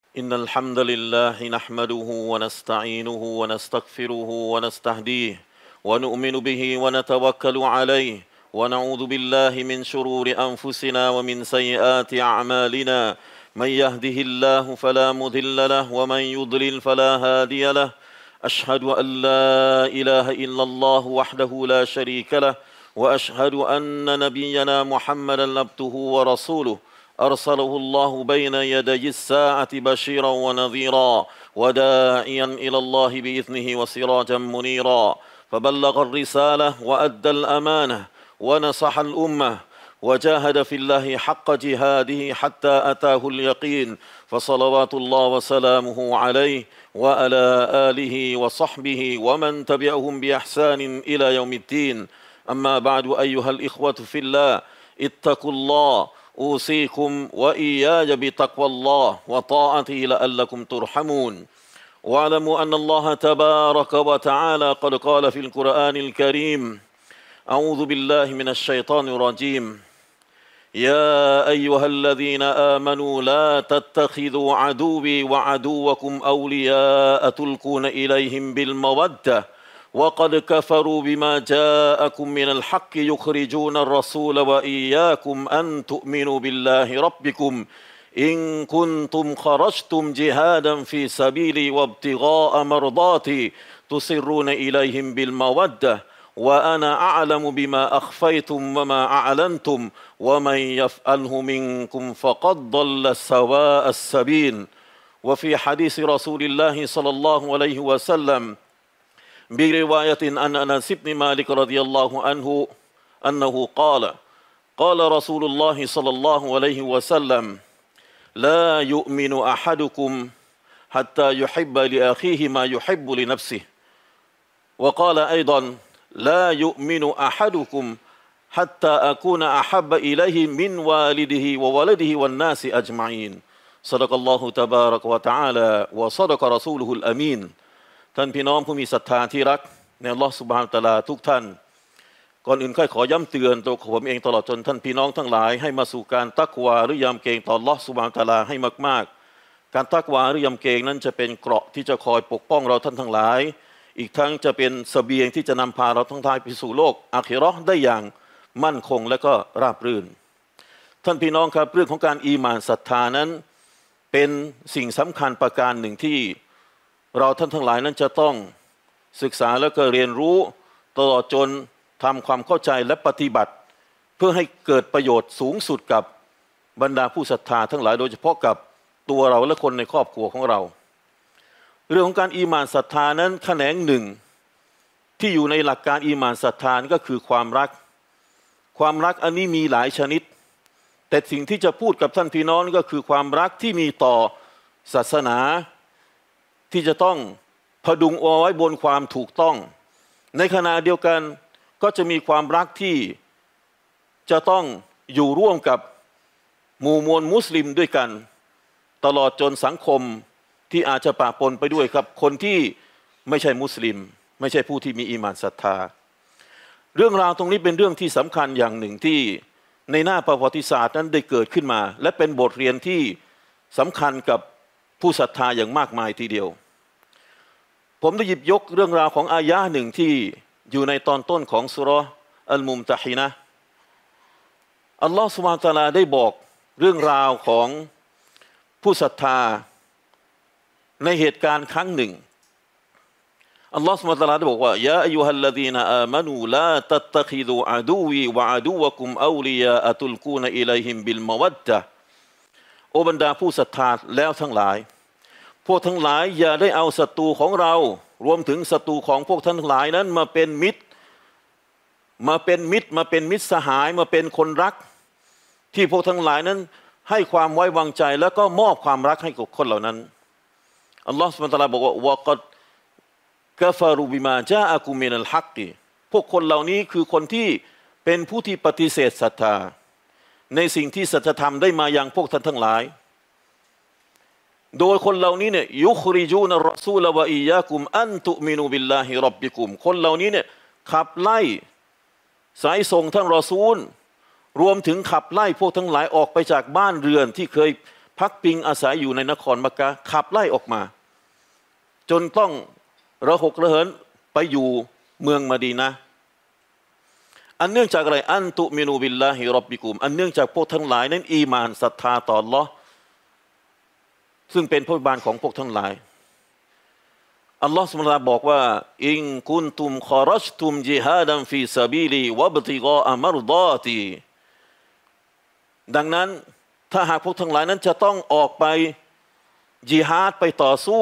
إن الحمد لله نحمده ونستعينه ونستغفره ونستهديه ونؤمن به ونتوكل عليه ونعوذ بالله من شرور أنفسنا ومن سيئات أعمالنا من يهده الله فلا مضل له ومن يضلل فلا هادي له أشهد أن لا إله إلا الله وحده لا شريك له وأشهد أن نبينا محمدا عبده ورسوله أرسله الله بين يدي الساعة بشيرا ونذيرا وداعيا إلى الله بإذنه وسراجا منيرا فبلغ الرسالة وأدى الأمانة ونصح الأمة وجاهد في الله حق جهاده حتى أتاه اليقين فصلوات الله وسلامه عليه وعلى آله وصحبه ومن تبعهم بإحسان إلى يوم الدين أما بعد أيها الإخوة في الله اتقوا الله أوصيكم وإياي بتقوى الله وطاعته لعلكم ترحمون واعلموا أن الله تبارك وتعالى قد قال في القرآن الكريم أعوذ بالله من الشيطان الرجيم يا أيها الذين آمنوا لا تتخذوا عدوي وعدوكم أولياء تلقون إليهم بالمودة وقد كفروا بما جاءكم من الحق يخرجون الرسول وإياكم أن تؤمنوا بالله ربكم إن كنتم خرجتم جهادا في سبيلي وابتغاء مرضاتي تسرون إليهم بالمودة وأنا أعلم بما أخفيتم وما أعلنتم ومن يفعله منكم فقد ضل سواء السبيل وفي حديث رسول الله صلى الله عليه وسلم برواية عن أنس بن مالك رضي الله عنه أنه قال رسول الله صلى الله عليه وسلم لا يؤمن أحدكم حتى يحب لأخيه ما يحب لنفسه وقال أيضا لا يؤمن أحدكم حتى أكون أحب إليه من والده وولده والناس أجمعين صدق الله تبارك وتعالى وصدق رسوله الأمينท่านพี่น้องผู้มีศรัทธาที่รักในอัลเลาะห์ซุบฮานะฮูวะตะอาลาทุกท่านก่อนอื่นขอย้ำเตือนตัวผมเองตลอดจนท่านพี่น้องทั้งหลายให้มาสู่การตักวาหรือยำเกรงต่ออัลเลาะห์ซุบฮานะฮูวะตะอาลาให้มากๆการตักวาหรือยำเกรงนั้นจะเป็นเกราะที่จะคอยปกป้องเราท่านทั้งหลายอีกทั้งจะเป็นเสบียงที่จะนำพาเราทั้งท้ายไปสู่โลกอาคิเราะห์ได้อย่างมั่นคงและก็ราบรื่นท่านพี่น้องครับเรื่องของการอีหม่านศรัทธานั้นเป็นสิ่งสำคัญประการหนึ่งที่เราท่านทั้งหลายนั้นจะต้องศึกษาและก็เรียนรู้ตลอดจนทำความเข้าใจและปฏิบัติเพื่อให้เกิดประโยชน์สูงสุดกับบรรดาผู้ศรัทธาทั้งหลายโดยเฉพาะกับตัวเราและคนในครอบครัวของเราเรื่องของการอีหม่านศรัทธานั้นแขนงหนึ่งที่อยู่ในหลักการอีหม่านศรัทธาก็คือความรักอันนี้มีหลายชนิดแต่สิ่งที่จะพูดกับท่านพี่น้องก็คือความรักที่มีต่อศาสนาที่จะต้องพดุงเอาไว้บนความถูกต้องในขณะเดียวกันก็จะมีความรักที่จะต้องอยู่ร่วมกับหมู่มวลมุสลิมด้วยกันตลอดจนสังคมที่อาจจะปะปนไปด้วยครับคนที่ไม่ใช่มุสลิมไม่ใช่ผู้ที่มีอีหม่านศรัทธาเรื่องราวตรงนี้เป็นเรื่องที่สำคัญอย่างหนึ่งที่ในหน้าประวัติศาสตร์นั้นได้เกิดขึ้นมาและเป็นบทเรียนที่สำคัญกับผู้ศรัทธาอย่างมากมายทีเดียวผมได้หยิบยกเรื่องราวของอายะห์หนึ่งที่อยู่ในตอนต้นของซูเราะห์อัลมุมตะฮินะห์อัลลอฮฺซุบฮานะฮูวะตะอาลาได้บอกเรื่องราวของผู้ศรัทธาในเหตุการณ์ครั้งหนึ่งอัลลอฮฺซุบฮานะฮูวะตะอาลาได้บอกว่ายาอัยยูฮัลลซีนาอามานูลาตัตตะคิดูอะดูวีวะอะดูวะกุมเอาลิยาอะตุลกูนอิลัยฮิมบิลมะวัดดะห์โอบรรดาผู้ศรัทธาแล้วทั้งหลายพวกทั้งหลายอย่าได้เอาศัตรูของเรารวมถึงศัตรูของพวกท่านทั้งหลายนั้นมาเป็นมิตรสหายมาเป็นคนรักที่พวกทั้งหลายนั้นให้ความไว้วางใจแล้วก็มอบความรักให้กับคนเหล่านั้นอัลลอฮฺซุบฮานะฮูวะตะอาลาบอกว่าวะกัดกะฟารูบิมาจาอะกุมินัลฮักกิพวกคนเหล่านี้คือคนที่เป็นผู้ที่ปฏิเสธศรัทธาในสิ่งที่สัจธรรมได้มายังพวกท่านทั้งหลายโดยคนเหล่านี้เนี่ยยุคริจูนรอซูลวะอียากุมอันตุมินูบิลลาฮิร็อบบิกุมคนเหล่านี้เนี่ยขับไล่สายส่งท่านรอซูลรวมถึงขับไล่พวกทั้งหลายออกไปจากบ้านเรือนที่เคยพักพิงอาศัยอยู่ในนครมักกะฮ์ขับไล่ออกมาจนต้องระหกระเหินไปอยู่เมืองมะดีนะห์อันเนื่องจากอะไรอันตุมินูบิลลาฮิร็อบบิกุมอันเนื่องจากพวกทั้งหลายนั้นอีมานศรัทธาต่ออัลเลาะห์ซึ่งเป็นผู้บานของพวกทั้งหลายอัลลอฮฺซุบฮานะฮูวะตะอาลาบอกว่าอินกุนตุมคอรัจตุมจิฮาดันฟีซะบีลีวะบติกออะมัรฎอตีดังนั้นถ้าหากพวกทั้งหลายนั้นจะต้องออกไปจิฮาดไปต่อสู้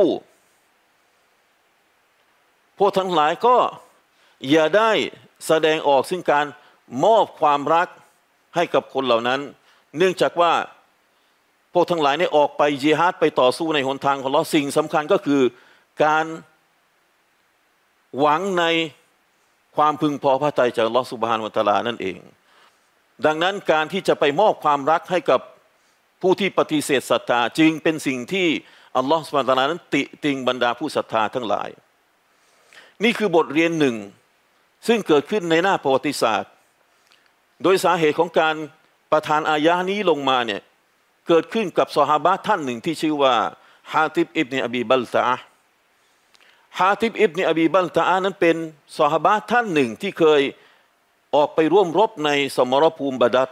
พวกทั้งหลายก็อย่าได้แสดงออกซึ่งการมอบความรักให้กับคนเหล่านั้นเนื่องจากว่าพวกทั้งหลายเนี่ยออกไปจิฮาดไปต่อสู้ในหนทางของอัลเลาะห์สิ่งสำคัญก็คือการหวังในความพึงพอพระทัยจากอัลเลาะห์ซุบฮานะฮูวะตะอาลานั่นเองดังนั้นการที่จะไปมอบความรักให้กับผู้ที่ปฏิเสธศรัทธาจึงเป็นสิ่งที่อัลลอฮฺซุบฮานะฮูวะตะอาลานั้นติติงบรรดาผู้ศรัทธาทั้งหลายนี่คือบทเรียนหนึ่งซึ่งเกิดขึ้นในหน้าประวัติศาสตร์โดยสาเหตุของการประทานอายะห์นี้ลงมาเนี่ยเกิดขึ้นกับซอฮาบะห์ท่านหนึ่งที่ชื่อว่าฮาติบอิบนุอบีบัลตะอะห์ฮาติบอิบนุอบีบัลตะอะห์นั้นเป็นซอฮาบะห์ท่านหนึ่งที่เคยออกไปร่วมรบในสมรภูมิบาดัร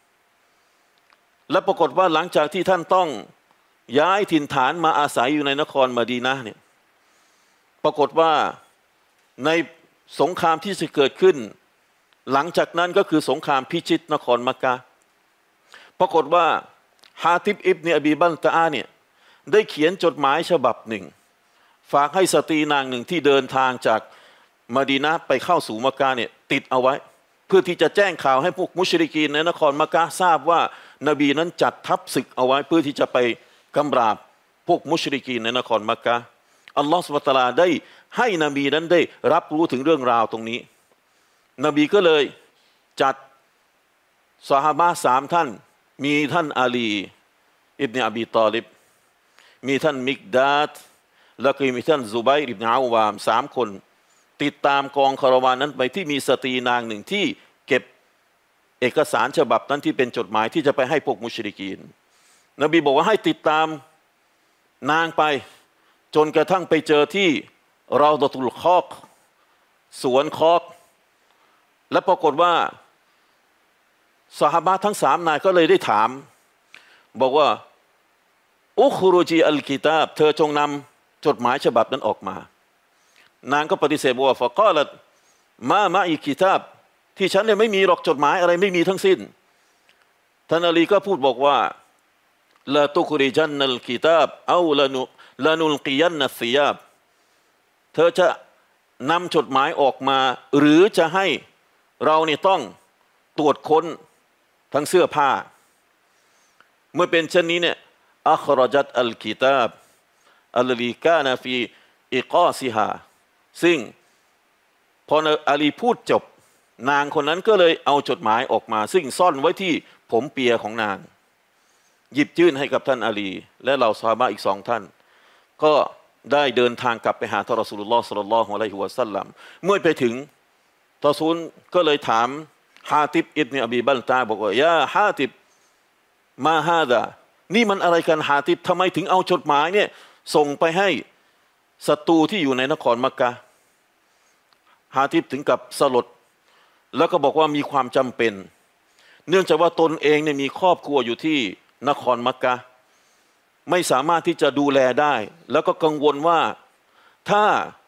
และปรากฏว่าหลังจากที่ท่านต้องย้ายถิ่นฐานมาอาศัยอยู่ในนครมะดีนะห์เนี่ยปรากฏว่าในสงครามที่จะเกิดขึ้นหลังจากนั้นก็คือสงครามพิชิตนครมักกะฮ์ปรากฏว่าฮาติบอิบนุอบีบัลตะอะห์เนี่ยได้เขียนจดหมายฉบับหนึ่งฝากให้สตรีนางหนึ่งที่เดินทางจากมะดีนะห์ไปเข้าสู่มักกะฮ์เนี่ยติดเอาไว้เพื่อที่จะแจ้งข่าวให้พวกมุชริกีนในนครมักกะฮ์ทราบว่านบีนั้นจัดทัพศึกเอาไว้เพื่อที่จะไปกำราบพวกมุชริกีนในนครมักกะฮ์อัลลอฮฺซุบฮานะฮูวะตะอาลาได้ให้นบีนั้นได้รับรู้ถึงเรื่องราวตรงนี้นบีก็เลยจัดซอฮาบะห์3ท่านมีท่านอาลีอิบนุอบีตอลิบมีท่านมิกดาดแล้วก็มีท่านซุบัยรอิบนุอาวาม3คนติดตามกองคาราวานนั้นไปที่มีสตรีนางหนึ่งที่เก็บเอกสารฉบับนั้นที่เป็นจดหมายที่จะไปให้พวกมุชริกีนนบีบอกว่าให้ติดตามนางไปจนกระทั่งไปเจอที่เราดะตุลคอกสวนคอกและปรากฏว่าซอฮาบะห์ทั้ง3นายก็เลยได้ถามบอกว่าอุครุจีอัลกิตาบเธอจงนำจดหมายฉบับนั้นออกมานางก็ปฏิเสธบอกว่าฟะกอลัตมาอีกิตาบที่ฉันเนี่ยไม่มีหรอกจดหมายอะไรไม่มีทั้งสิ้นท่านอาลีก็พูดบอกว่าลาตุคริจันนัลกิตาบเอาลานุลกิยันนัสซิยาบเธอจะนำจดหมายออกมาหรือจะให้เราเนี่ยต้องตรวจค้นทั้งเสื้อผ้าเมื่อเป็นเช่นนี้เนี่ยอัครจัตอัลกิตาบอัลลีกานาฟีอิกอซิฮาซึ่งพออาลีพูดจบนางคนนั้นก็เลยเอาจดหมายออกมาซึ่งซ่อนไว้ที่ผมเปียของนางหยิบยื่นให้กับท่านอาลีและเหล่าซอฮาบะห์อีก2ท่านก็ได้เดินทางกลับไปหาท่านรอซูลุลลอฮ์ ศ็อลลัลลอฮุอะลัยฮิวะซัลลัมเมื่อไปถึงรอซูลก็เลยถามฮาติบอิบนุอบีบัลตะอะห์บอกว่ายาฮาติบมาฮาดานี่มันอะไรกันฮาติบทำไมถึงเอาจดหมายเนี่ยส่งไปให้ศัตรูที่อยู่ในนครมักกะฮ์ฮาติบถึงกับสลดแล้วก็บอกว่ามีความจำเป็นเนื่องจากว่าตนเองเนี่ยมีครอบครัวอยู่ที่นครมักกะฮ์ไม่สามารถที่จะดูแลได้แล้วก็กังวลว่าถ้า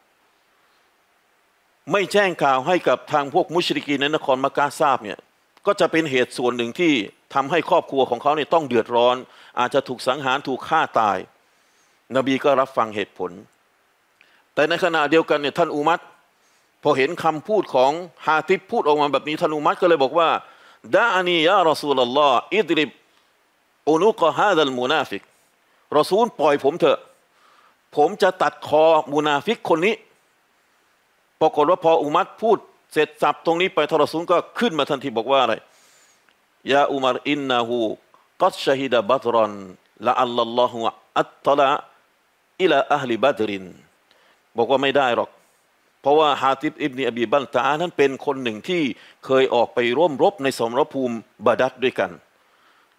ไม่แจ้งข่าวให้กับทางพวกมุชริกีนในนครมักกะฮ์ทราบเนี่ยก็จะเป็นเหตุส่วนหนึ่งที่ทำให้ครอบครัวของเขาเนี่ยต้องเดือดร้อนอาจจะถูกสังหารถูกฆ่าตายนบีก็รับฟังเหตุผลแต่ในขณะเดียวกันเนี่ยท่านอุมัรพอเห็นคำพูดของฮาติบพูดออกมาแบบนี้ท่านอุมัรก็เลยบอกว่าดะอานียารอซูลุลลอฮ์อิดริบอุนุกะฮาดัลมุนาฟิกรอซูลปล่อยผมเถอะผมจะตัดคอมุนาฟิกคนนี้ปรากฏว่าพออุมัรพูดเสร็จสับตรงนี้ไปท่านรอซูลก็ขึ้นมาทันทีบอกว่าอะไรยาอุมัรอินนะฮูกัดชะฮิดะบัตรอนละอัลลอฮุอัตตะลาอิลาอะฮลิบัตรินบอกว่าไม่ได้หรอกเพราะว่าฮาติบอิบนุอบีบัลตะอะห์นั้นเป็นคนหนึ่งที่เคยออกไปร่วมรบในสมรภูมิบาดัรด้วยกัน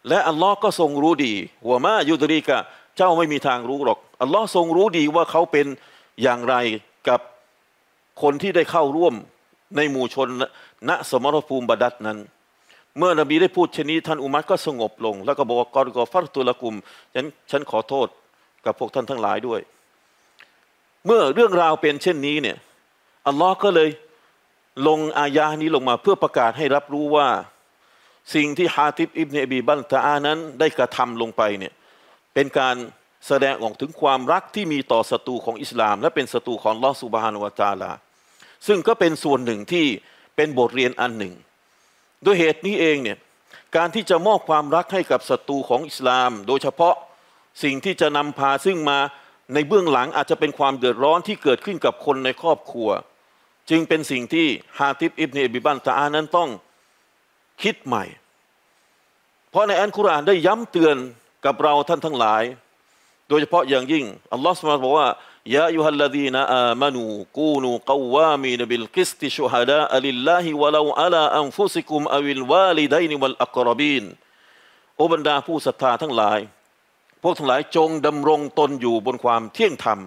และอัลลอฮ์ก็ทรงรู้ดีว่ามายุดรีกะเจ้าไม่มีทางรู้หรอกอัลลอฮ์ทรงรู้ดีว่าเขาเป็นอย่างไรกับคนที่ได้เข้าร่วมในหมู่ชนณสมรภูมิบาดัรนั้นเมื่อนบีได้พูดเช่นนี้ท่านอุมัรก็สงบลงแล้วก็บอกว่ากอรกอฟัรตุละกุมฉันขอโทษกับพวกท่านทั้งหลายด้วยเมื่อเรื่องราวเป็นเช่นนี้เนี่ยอัลลอฮ์ก็เลยลงอายะนี้ลงมาเพื่อประกาศให้รับรู้ว่าสิ่งที่ฮาติบอิบเนอบีบัลตะอานั้นได้กระทำลงไปเนี่ยเป็นการแสดงออกถึงความรักที่มีต่อศัตรูของอิสลามและเป็นศัตรูของอัลลอฮ์ซุบฮานะฮูวะตะอาลาซึ่งก็เป็นส่วนหนึ่งที่เป็นบทเรียนอันหนึ่งด้วยเหตุนี้เองเนี่ยการที่จะมอบความรักให้กับศัตรูของอิสลามโดยเฉพาะสิ่งที่จะนำพาซึ่งมาในเบื้องหลังอาจจะเป็นความเดือดร้อนที่เกิดขึ้นกับคนในครอบครัวจึงเป็นสิ่งที่ฮาติบอิบเนอบีบัลตะอานั้นต้องคิดใหม่เพราะในอัลกุรอานได้ย้ำเตือนกับเราท่านทั้งหลายโดยเฉพาะอย่างยิ่งอัลลอฮฺซุบฮานะฮูวะตะอาลาบอกว่ายาอัยยูฮัลลซีนาอามานูกูนูกอวามีนบิลกิสติชุฮะดาลิลลาฮิวะลาอะลาอันฟุซิกุมอวิลวาลิดัยนิวัลอักรบีนโอบรรดาผู้ศรัทธาทั้งหลายพวกทั้งหลายจงดำรงตนอยู่บนความเที่ยงธรรม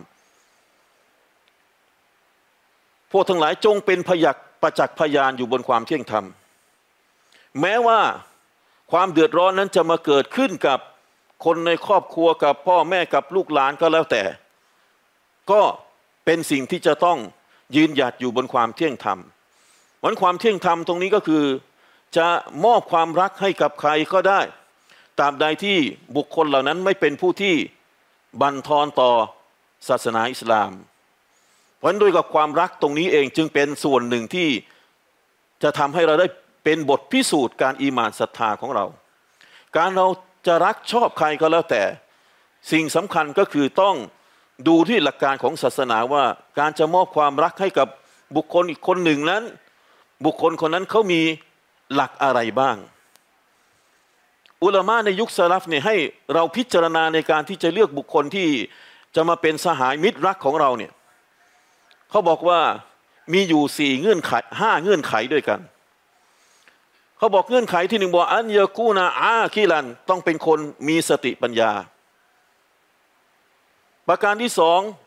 พวกทั้งหลายจงเป็นประจักษ์พยานอยู่บนความเที่ยงธรรมแม้ว่าความเดือดร้อนนั้นจะมาเกิดขึ้นกับคนในครอบครัวกับพ่อแม่กับลูกหลานก็แล้วแต่ก็เป็นสิ่งที่จะต้องยืนหยัดอยู่บนความเที่ยงธรรมวันความเที่ยงธรรมตรงนี้ก็คือจะมอบความรักให้กับใครก็ได้ตราบใดที่บุคคลเหล่านั้นไม่เป็นผู้ที่บั่นทอนต่อศาสนาอิสลามเพราะด้วยกับความรักตรงนี้เองจึงเป็นส่วนหนึ่งที่จะทำให้เราได้เป็นบทพิสูจน์การอีหม่านศรัทธาของเราการเราจะรักชอบใครก็แล้วแต่สิ่งสำคัญก็คือต้องดูที่หลักการของศาสนาว่าการจะมอบความรักให้กับบุคคลอีกคนหนึ่งนั้นบุคคลคนนั้นเขามีหลักอะไรบ้างอุลามะในยุคสลัฟเนี่ยให้เราพิจารณาในการที่จะเลือกบุคคลที่จะมาเป็นสหายมิตรรักของเราเนี่ยเขาบอกว่ามีอยู่4 เงื่อนไข5 เงื่อนไขด้วยกันเขาบอกเงื่อนไขที่1บอกอันยะกูนะอาคิลันต้องเป็นคนมีสติปัญญาประการที่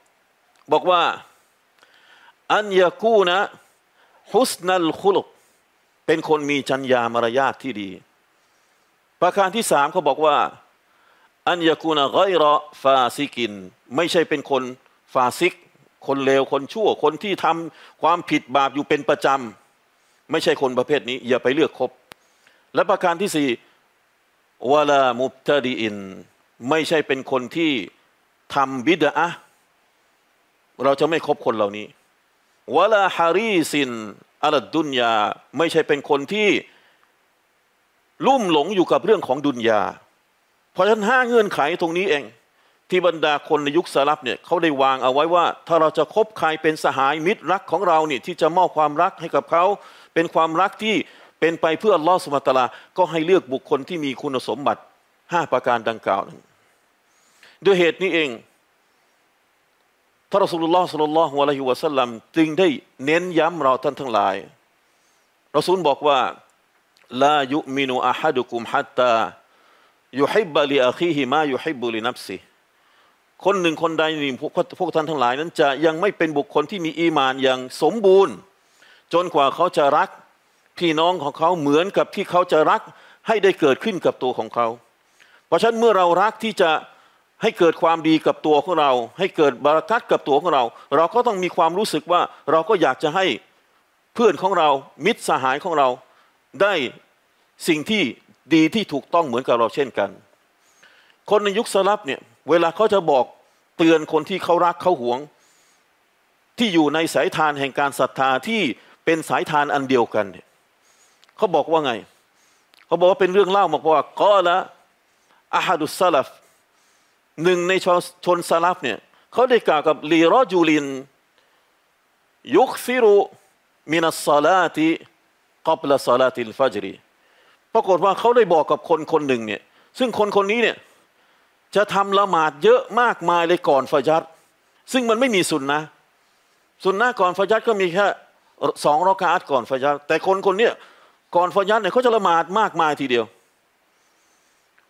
2บอกว่าอันยะกูนะฮุสนัลคุลุกเป็นคนมีจรรยามารยาทที่ดีประการที่3เขาบอกว่าอันยะกูนะฆอยรอฟาซิกินไม่ใช่เป็นคนฟาซิกคนเลวคนชั่วคนที่ทำความผิดบาปอยู่เป็นประจำไม่ใช่คนประเภทนี้อย่าไปเลือกคบและประการที่4วะลามุบตะดีอินไม่ใช่เป็นคนที่ทำบิดอะห์เราจะไม่คบคนเหล่านี้วะลาฮารีซินอัลดุนยาไม่ใช่เป็นคนที่ลุ่มหลงอยู่กับเรื่องของดุนยาเพราะฉะนั้น5 เงื่อนไขตรงนี้เองที่บรรดาคนในยุคสลับเนี่ยเขาได้วางเอาไว้ว่าถ้าเราจะคบใครเป็นสหายมิตรรักของเราเนี่ยที่จะมอบความรักให้กับเขาเป็นความรักที่เป็นไปเพื่ออัลลอฮฺซุบฮานะฮูวะตะอาลาก็ให้เลือกบุคคลที่มีคุณสมบัติ5 ประการดังกล่าวนั้นด้วยเหตุนี้เองท่านรอซูลุลลอฮ์ ศ็อลลัลลอฮุอะลัยฮิวะซัลลัมจึงได้เน้นย้ำเราท่านทั้งหลายรอซูลบอกว่าลายุมินุอะฮัดุกุมฮัตตายุฮิบบะลิอะคีฮิมายุฮิบบุลินัฟซิคนหนึ่งคนใดหนึ่งพวกท่านทั้งหลายนั้นจะยังไม่เป็นบุคคลที่มีอีหม่านอย่างสมบูรณ์จนกว่าเขาจะรักพี่น้องของเขาเหมือนกับที่เขาจะรักให้ได้เกิดขึ้นกับตัวของเขาเพราะฉะนั้นเมื่อเรารักที่จะให้เกิดความดีกับตัวของเราให้เกิดบารอกัตกับตัวของเราเราก็ต้องมีความรู้สึกว่าเราก็อยากจะให้เพื่อนของเรามิตรสหายของเราได้สิ่งที่ดีที่ถูกต้องเหมือนกับเราเช่นกันคนในยุคสลับเนี่ยเวลาเขาจะบอกเตือนคนที่เขารักเขาหวงที่อยู่ในสายทานแห่งการศรัทธาที่เป็นสายทานอันเดียวกันเนี่ยเขาบอกว่าไงเขาบอกว่าเป็นเรื่องเล่ามาว่ากอละอะฮัดุสซะลัฟหนึ่งในชนสลัฟเนี่ยเขาได้กล่าวกับลีรอจูลินยุคซิรุมินัสศอลาติกับละศอลาติลฟัจรีปรากฏว่าเขาได้บอกกับคนคนหนึ่งเนี่ยซึ่งคนคนนี้เนี่ยจะทำละหมาดเยอะมากมายเลยก่อนฟัจรซึ่งมันไม่มีสุนนะก่อนฟัจรก็มีแค่2 รอกาอะห์ก่อนฟัจรแต่คนคนนี้ก่อนฟัจรเนี่ยเขาจะละหมาดมากมายทีเดียว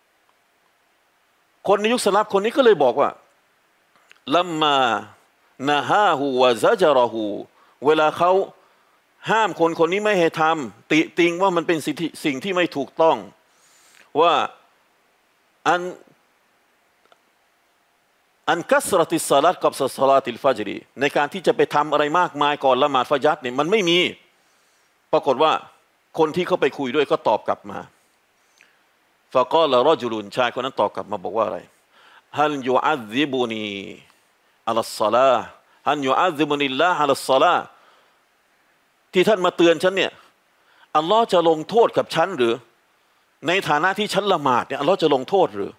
คนในยุคสลับคนนี้ก็เลยบอกว่าลัมมานะฮาฮูวะซะจารฮูเวลาเขาห้ามคนคนนี้ไม่ให้ทำติติงว่ามันเป็นสิ่งที่ไม่ถูกต้องว่าอันกัสรติสลัดกับสลาติลฟัจรีในการที่จะไปทำอะไรมากมายก่อนละหมาดฟัจรเนี่ยมันไม่มีปรากฏว่าคนที่เขาไปคุยด้วยก็ตอบกลับมาฟะกอลรอจุลุนชายคนนั้นตอบกลับมาบอกว่าอะไรฮัลยูอัซซิบุนีอัลศอลาฮัลยูอัซซิบุนิลลาฮ์อัลศอลาที่ท่านมาเตือนฉันเนี่ยอัลลอฮ์จะลงโทษกับฉันหรือในฐานะที่ฉันละหมาดเนี่ยอัลลอฮ์จะลงโทษหรือ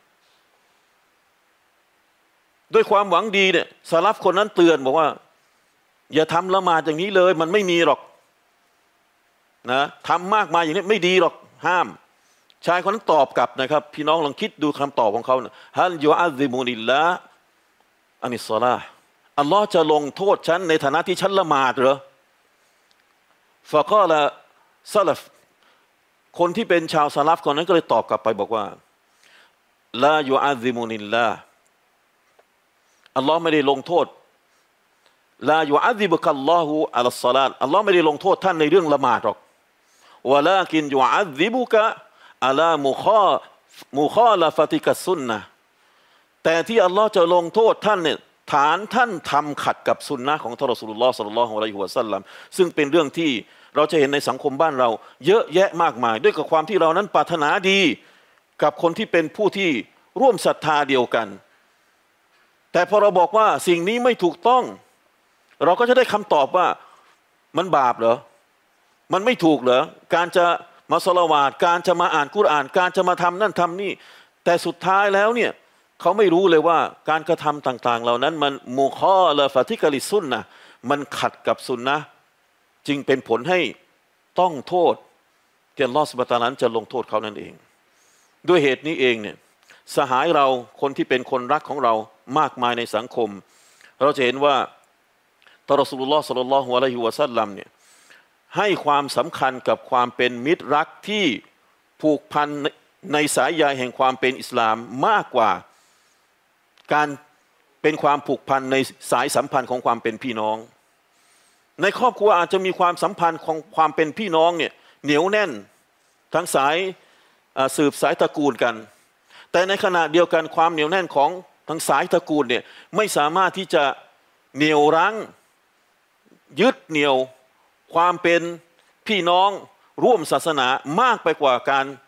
ด้วยความหวังดีเนี่ยซาลัฟคนนั้นเตือนบอกว่าอย่าทำละหมาดอย่างนี้เลยมันไม่มีหรอกนะทำมากมายอย่างนี้ไม่ดีหรอกห้ามชายคนนั้นตอบกลับนะครับพี่น้องลองคิดดูคำตอบของเขาฮัลยูอัซซิมุนิลละอานิสซอลาอัลลอฮ์จะลงโทษฉันในฐานะที่ฉันละหมาดเหรอฟะกอละซะลัฟคนที่เป็นชาวซาลัฟคนนั้นก็เลยตอบกลับไปบอกว่าลายูอัซซิมุนิลละอัลลอฮ์ไม่ได้ลงโทษลายูอัซซิบุกัลลอฮุอัลศอลาตอัลลอฮ์ไม่ได้ลงโทษท่านในเรื่องละหมาดหรอกวะลากินยูอัซซิบุกะอะลามุคอลาฟะติกัสซุนนะแต่ที่อัลลอฮ์จะลงโทษท่านเนี่ยฐานท่านทำขัดกับสุนนะของท่านรอซูลุลลอฮ์ศ็อลลัลลอฮุอะลัยฮิวะซัลลัมซึ่งเป็นเรื่องที่เราจะเห็นในสังคมบ้านเราเยอะแยะมากมายด้วยกับความที่เรานั้นปรารถนาดีกับคนที่เป็นผู้ที่ร่วมศรัทธาเดียวกันแต่พอเราบอกว่าสิ่งนี้ไม่ถูกต้องเราก็จะได้คำตอบว่ามันบาปเหรอมันไม่ถูกเหรอการจะมาศอลาวาตการจะมาอ่านกุรอานการจะมาทำนั่นทำนี่แต่สุดท้ายแล้วเนี่ยเขาไม่รู้เลยว่าการกระทำต่างๆเหล่านั้นมันมุคอลาฟะติกะลิซุนนะมันขัดกับสุนนะจึงเป็นผลให้ต้องโทษที่อัลลอฮฺซุบฮานะฮูวะตะอาลาจะลงโทษเขานั่นเองด้วยเหตุนี้เองเนี่ยสหายเราคนที่เป็นคนรักของเรามากมายในสังคมเราจะเห็นว่าท่านรอซูลุลลอฮ์ ศ็อลลัลลอฮุอะลัยฮิวะซัลลัมเนี่ยให้ความสำคัญกับความเป็นมิตรรักที่ผูกพันในสายใยแห่งความเป็นอิสลามมากกว่าการเป็นความผูกพันในสายสัมพันธ์ของความเป็นพี่น้องในครอบครัวอาจจะมีความสัมพันธ์ของความเป็นพี่น้องเนี่ยเหนียวแน่นทั้งสายสืบสายตระกูลกันแต่ในขณะเดียวกันความเหนียวแน่นของทั้งสายตระกูลเนี่ยไม่สามารถที่จะเหนี่ยวรั้งยึดเหนี่ยวความเป็นพี่น้องร่วมศาสนามากไปกว่า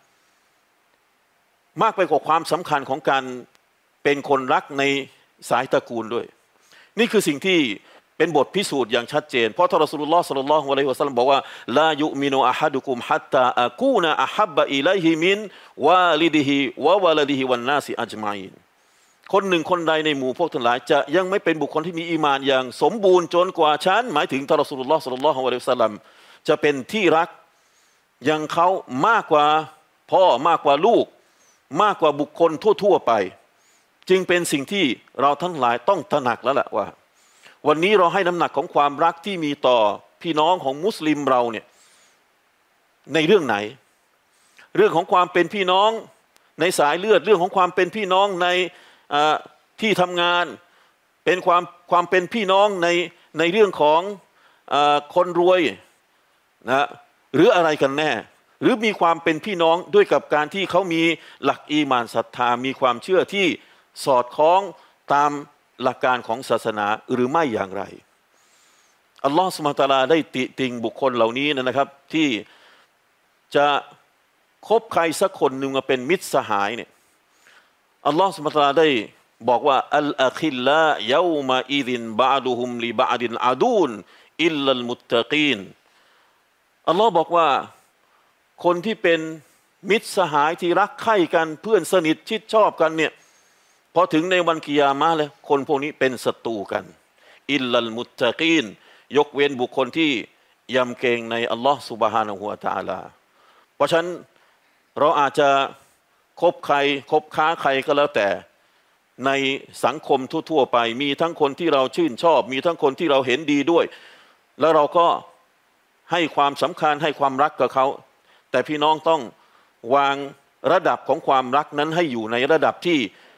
ความสำคัญของการเป็นคนรักในสายตระกูลด้วยนี่คือสิ่งที่เป็นบทพิสูจน์อย่างชัดเจนเพราะท่านรอซูลุลลอฮ์ ศ็อลลัลลอฮุอะลัยฮิวะซัลลัมบอกว่าลายุมินุอะฮัดุกุมฮัตตาอะกูนะอะฮับบะอิลัยฮิมินวาลิดิฮิวะวะลาดิฮิวันนาซิอัจมาอินคนหนึ่งคนใดในหมู่พวกทั้งหลายจะยังไม่เป็นบุคคลที่มีอีมานอย่างสมบูรณ์จนกว่าฉันหมายถึงท่านรอซูลุลลอฮ์ ศ็อลลัลลอฮุอะลัยฮิวะซัลลัมจะเป็นที่รักยังเขามากกว่าพ่อมากกว่าลูกมากกว่าบุคคลทั่วๆไปจึงเป็นสิ่งที่เราทั้งหลายต้องตระหนักแล้วแหละว่าวันนี้เราให้น้ำหนักของความรักที่มีต่อพี่น้องของมุสลิมเราเนี่ยในเรื่องไหนเรื่องของความเป็นพี่น้องในสายเลือดเรื่องของความเป็นพี่น้องในที่ทำงานเป็นความเป็นพี่น้องในเรื่องของคนรวยนะหรืออะไรกันแน่หรือมีความเป็นพี่น้องด้วยกับการที่เขามีหลักอีหม่านศรัทธามีความเชื่อที่สอดคล้องตามหลักการของศาสนาหรือไม่อย่างไรอัลลอฮฺซุบฮานะฮูวะตะอาลาได้ติติงบุคคลเหล่านี้นะครับที่จะคบใครสักคนหนึ่งมาเป็นมิตรสหายเนี่ยอัลลอฮฺซุบฮานะฮูวะตะอาลาได้บอกว่าอัลอะคิลลาเยามาอิซินบะอดุฮุมลิบะอดินอะดูนอิลลัลมุตตะกีนอัลลอฮ์บอกว่าคนที่เป็นมิตรสหายที่รักใคร่กันเพื่อนสนิทชิดชอบกันเนี่ยพอถึงในวันกิยามะห์แล้วคนพวกนี้เป็นศัตรูกันอิลลัลมุตตะกีนยกเว้นบุคคลที่ยำเกรงในอัลลอฮ์ซุบฮานะฮูวะตะอาลาเพราะฉะนั้นเราอาจจะคบใครคบค้าใครก็แล้วแต่ในสังคมทั่วๆไปมีทั้งคนที่เราชื่นชอบมีทั้งคนที่เราเห็นดีด้วยแล้วเราก็ให้ความสำคัญให้ความรักกับเขาแต่พี่น้องต้องวางระดับของความรักนั้นให้อยู่ในระดับที่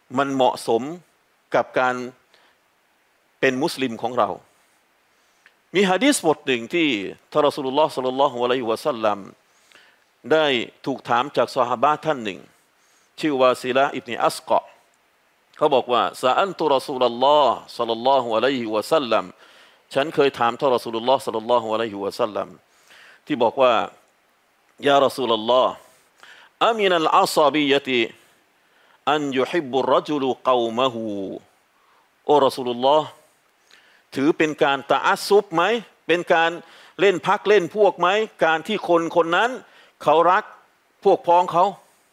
มันเหมาะสมกับการเป็นมุสลิมของเรามีหะดีษบทหนึ่งที่ท่านรอซูลุลลอฮ์ ศ็อลลัลลอฮุอะลัยฮิวะซัลลัมได้ถูกถามจากซอฮาบะห์ท่านหนึ่งชื่อวาซิละห์อิบนุอัสกอเขาบอกว่าซะอัลตุรอซูลุลลอฮ์ ศ็อลลัลลอฮุอะลัยฮิวะซัลลัมฉันเคยถามท่านรอซูลุลลอฮ์ ศ็อลลัลลอฮุอะลัยฮิวะซัลลัมที่บอกว่ายารอซูลุลลอฮ์อะมินัลอาซาบิยะติอันยุฮิบบุรรจุลุกอมะฮูโอรอซูลุลลอฮ์ถือเป็นการตะอัสซุบไหมเป็นการเล่นพักเล่นพวกไหมการที่คนคนนั้นเขารักพวกพ้องเขา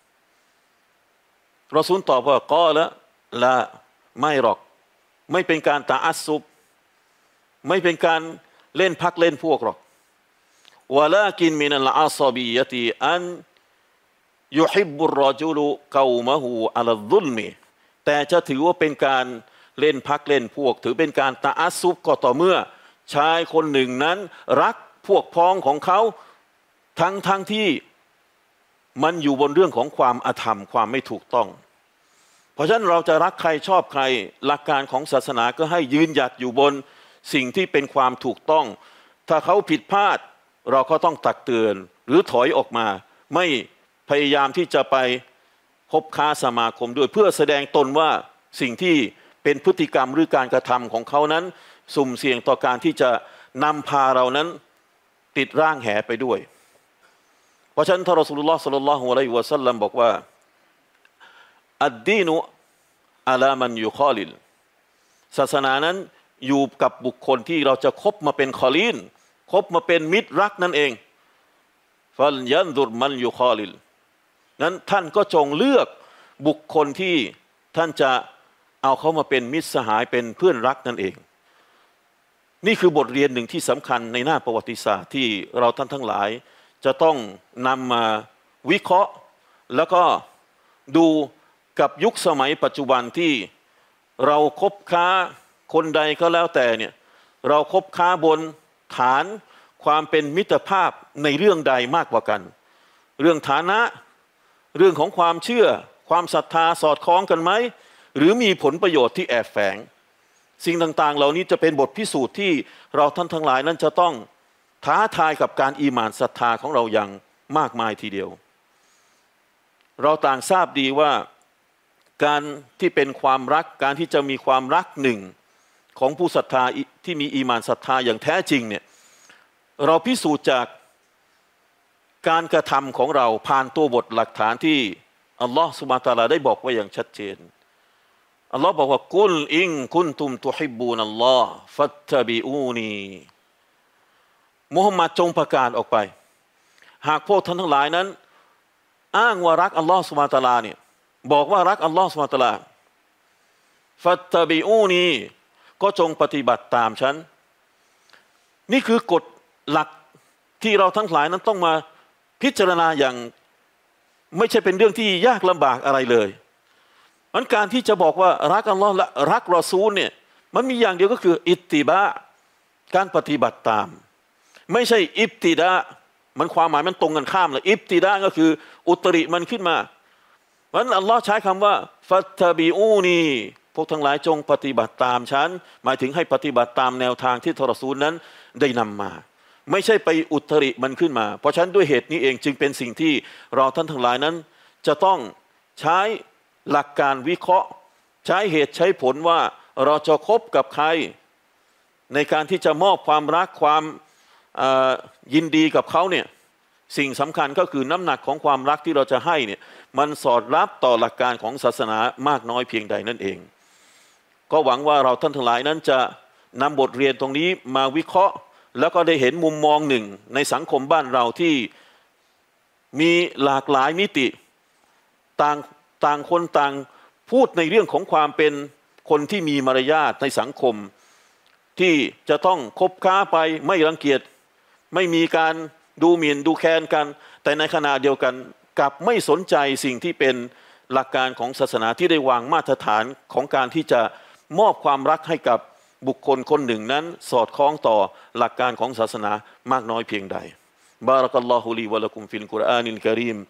รอซูลตอบว่ากอละไม่หรอกไม่เป็นการตะอัสซุบไม่เป็นการเล่นพักเล่นพวกหรอกวะลากินมินัลอาซาบียะติอันยุฮิบบุรรจุลุกอมะฮูอะลัซซุลมิแต่จะถือว่าเป็นการเล่นพักเล่นพวกถือเป็นการตะอัสซุบก็ต่อเมื่อชายคนหนึ่งนั้นรักพวกพ้องของเขาทั้งที่มันอยู่บนเรื่องของความอธรรมความไม่ถูกต้องเพราะฉะนั้นเราจะรักใครชอบใครหลักการของศาสนาก็ให้ยืนหยัดอยู่บนสิ่งที่เป็นความถูกต้องถ้าเขาผิดพลาดเราก็ต้องตักเตือนหรือถอยออกมาไม่พยายามที่จะไปคบค้าสมาคมด้วยเพื่อแสดงตนว่าสิ่งที่เป็นพฤติกรรมหรือการกระทำของเขานั้นสุ่มเสี่ยงต่อการที่จะนำพาเรานั้นติดร่างแหไปด้วยเพราะฉะนั้นท่านรอซูลุลลอฮ์ ศ็อลลัลลอฮุอะลัยฮิวะซัลลัมบอกว่าอัดดีนุอะลามันยุคอลิลศาสนานั้นอยู่กับบุคคลที่เราจะคบมาเป็นคอลีนคบมาเป็นมิตรรักนั่นเองฟัลยันซุรมันยุคอลิลนั้นท่านก็จงเลือกบุคคลที่ท่านจะเอาเขามาเป็นมิตรสหายเป็นเพื่อนรักนั่นเองนี่คือบทเรียนหนึ่งที่สำคัญในหน้าประวัติศาสตร์ที่เราท่านทั้งหลายจะต้องนำมาวิเคราะห์แล้วก็ดูกับยุคสมัยปัจจุบันที่เราคบค้าคนใดก็แล้วแต่เนี่ยเราคบค้าบนฐานความเป็นมิตรภาพในเรื่องใดมากกว่ากันเรื่องฐานะเรื่องของความเชื่อความศรัทธาสอดคล้องกันไหมหรือมีผลประโยชน์ที่แอบแฝงสิ่งต่างๆเหล่านี้จะเป็นบทพิสูจน์ที่เราท่านทั้งหลายนั้นจะต้องท้าทายกับการอีหม่านศรัทธาของเราอย่างมากมายทีเดียวเราต่างทราบดีว่าการที่เป็นความรักการที่จะมีความรักหนึ่งของผู้ศรัทธาที่มีอีหม่านศรัทธาอย่างแท้จริงเนี่ยเราพิสูจน์จากการกระทำของเราผ่านตัวบทหลักฐานที่อัลลอฮฺซุบฮานะฮูวะตะอาลาได้บอกไว้อย่างชัดเจนอัลลอฮ์บอกว่ากุลอิงคุนตุมตุฮิบบูนัลลอฮ์ฟัตตะบิอูนีมุฮัมมัดจงประกาศออกไปหากพวกท่านทั้งหลายนั้นอ้างว่ารักอัลลอฮ์ซุบฮานะฮูวะตะอาลาเนี่ยบอกว่ารักอัลลอฮ์ซุบฮานะฮูวะตะอาลาฟัตตะบิอูนีก็จงปฏิบัติตามฉันนี่คือกฎหลักที่เราทั้งหลายนั้นต้องมาพิจารณาอย่างไม่ใช่เป็นเรื่องที่ยากลำบากอะไรเลยมันการที่จะบอกว่ารักอัลลอฮ์และรักรอซูลเนี่ยมันมีอย่างเดียวก็คืออิตติบะการปฏิบัติตามไม่ใช่อิบติดะมันความหมายมันตรงกันข้ามเลยอิบติดะก็คืออุตริมันขึ้นมาเพราะฉะนั้นอัลลอฮ์ใช้คำว่าฟัตตะบิอูนีพวกทั้งหลายจงปฏิบัติตามฉันหมายถึงให้ปฏิบัติตามแนวทางที่ท่านรอซูลนั้นได้นำมาไม่ใช่ไปอุตริมันขึ้นมาเพราะฉะนั้นด้วยเหตุนี้เองจึงเป็นสิ่งที่เราท่านทั้งหลายนั้นจะต้องใช้หลักการวิเคราะห์ใช้เหตุใช้ผลว่าเราจะคบกับใครในการที่จะมอบความรักความยินดีกับเขาเนี่ยสิ่งสำคัญก็คือน้ำหนักของความรักที่เราจะให้เนี่ยมันสอดรับต่อหลักการของศาสนามากน้อยเพียงใดนั่นเองก็หวังว่าเราท่านทั้งหลายนั้นจะนำบทเรียนตรงนี้มาวิเคราะห์แล้วก็ได้เห็นมุมมองหนึ่งในสังคมบ้านเราที่มีหลากหลายมิติต่างคนต่างพูดในเรื่องของความเป็นคนที่มีมารยาทในสังคมที่จะต้องคบค้าไปไม่รังเกียจไม่มีการดูหมิ่นดูแคลนกันแต่ในขณะเดียวกันกลับไม่สนใจสิ่งที่เป็นหลักการของศาสนาที่ได้วางมาตรฐานของการที่จะมอบความรักให้กับบุคคลคนหนึ่งนั้นสอดคล้องต่อหลักการของศาสนามากน้อยเพียงใดบารักัลลอฮุลีวะละกุมฟิลกุรอานิลกะรีม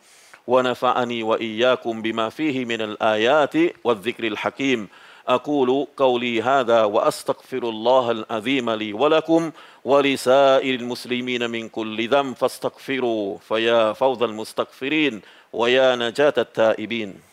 ونفعني وإياكم بما فيه من الآيات والذكر الحكيم. أقول قولي هذا وأستغفر الله العظيم لي ولكم ولسائر المسلمين من كل ذنب فاستغفروا فيا فوز المستغفرين ويا نجاة التائبين.